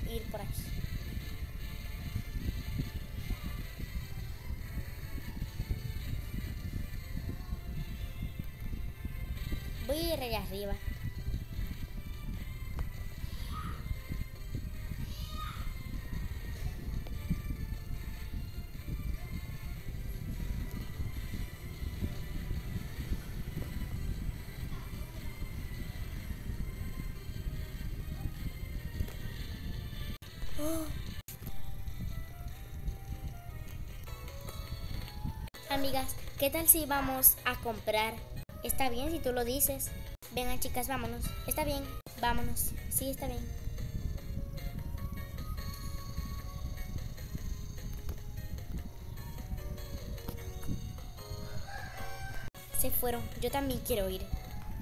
ir por aquí. Voy a ir allá arriba. Oh. Amigas, ¿qué tal si vamos a comprar? Está bien si tú lo dices. Vengan chicas, vámonos. Está bien, vámonos. Sí, está bien. Se fueron, yo también quiero ir.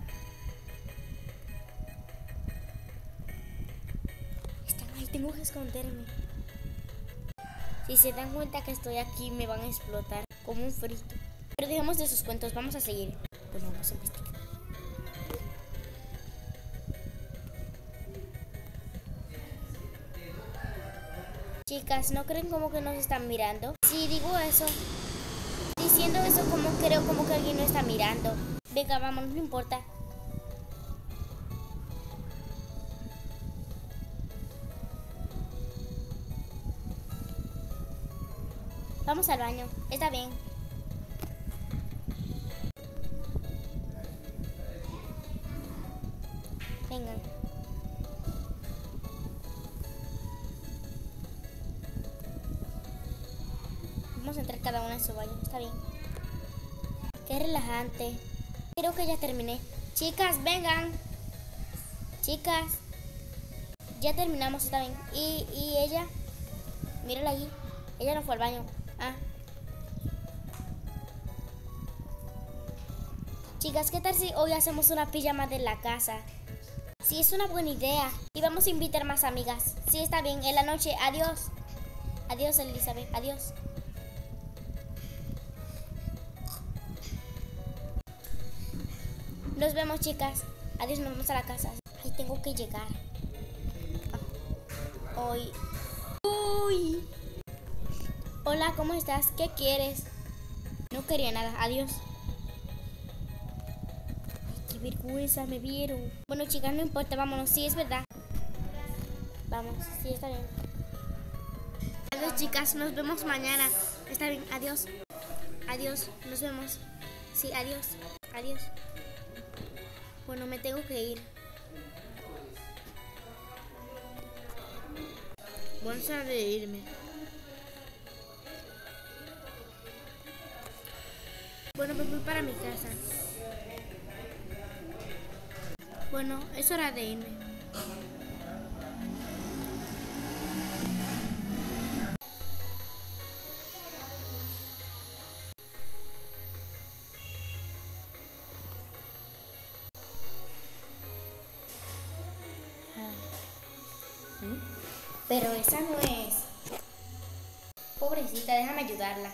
Están ahí, tengo que esconderme. Si se dan cuenta que estoy aquí, me van a explotar como un frito. Pero dejemos de sus cuentos, vamos a seguir. Bueno, vamos a investigar. Chicas, ¿no creen como que nos están mirando? Si digo eso, diciendo eso como creo como que alguien nos está mirando. Venga, vámonos, no importa. Vamos al baño, está bien. Vengan. Vamos a entrar cada una en su baño, está bien. Qué relajante. Creo que ya terminé. Chicas, vengan. Chicas. Ya terminamos, está bien. Y ella, mírala allí. Ella no fue al baño. Ah. Chicas, ¿qué tal si hoy hacemos una pijama de la casa? Sí, es una buena idea. Y vamos a invitar más amigas. Sí, está bien. En la noche. Adiós. Adiós, Elizabeth. Adiós. Nos vemos, chicas. Adiós, nos vemos a la casa. Ay, tengo que llegar. Hoy. Uy. Hola, ¿cómo estás? ¿Qué quieres? No quería nada. Adiós. Qué vergüenza, me vieron. Bueno, chicas, no importa, vámonos. Sí, es verdad. Vamos, sí, está bien. Adiós, chicas, nos vemos mañana. Está bien, adiós. Adiós, nos vemos. Sí, adiós. Adiós. Bueno, me tengo que ir. Vamos a reírme. Bueno, me voy para mi casa. Bueno, es hora de irme. Pero esa no es. Pobrecita, déjame ayudarla.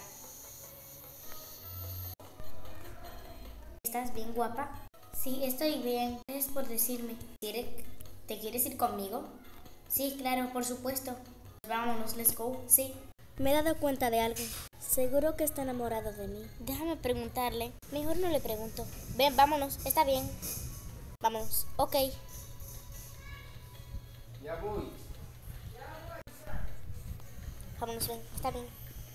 ¿Estás bien, guapa? Sí, estoy bien. Gracias por decirme. ¿Te quieres ir conmigo? Sí, claro, por supuesto. Vámonos, let's go. Sí. Me he dado cuenta de algo. Seguro que está enamorado de mí. Déjame preguntarle. Mejor no le pregunto. Ven, vámonos. Está bien. Vámonos. Ok. Ya voy. Vámonos, ven. Está bien.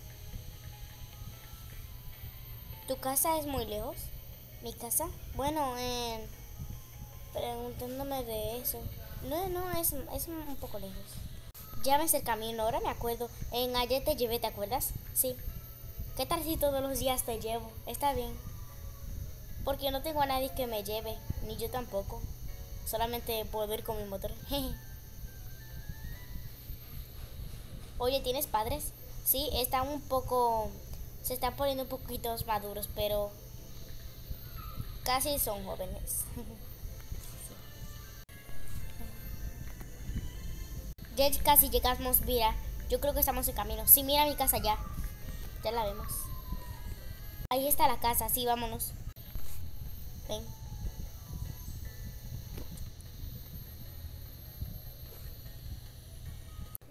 ¿Tu casa es muy lejos? ¿Mi casa? Bueno, preguntándome de eso. No, es un poco lejos. Ya me sé el camino, ahora me acuerdo. Ayer te llevé, ¿te acuerdas? Sí. ¿Qué tal si todos los días te llevo? Está bien. Porque yo no tengo a nadie que me lleve, ni yo tampoco. Solamente puedo ir con mi motor. Oye, ¿tienes padres? Sí, están un poco... Se están poniendo un poquito maduros, pero... Casi son jóvenes. Ya casi llegamos, mira. Yo creo que estamos en camino. Sí, mira mi casa ya. Ya la vemos. Ahí está la casa, sí, vámonos. Ven.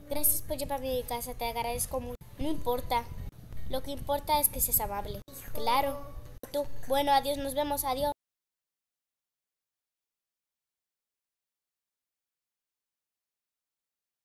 Gracias por llevarme a mi casa, te agradezco mucho. No importa. Lo que importa es que seas amable. Claro. Tú. Bueno, adiós, nos vemos, adiós.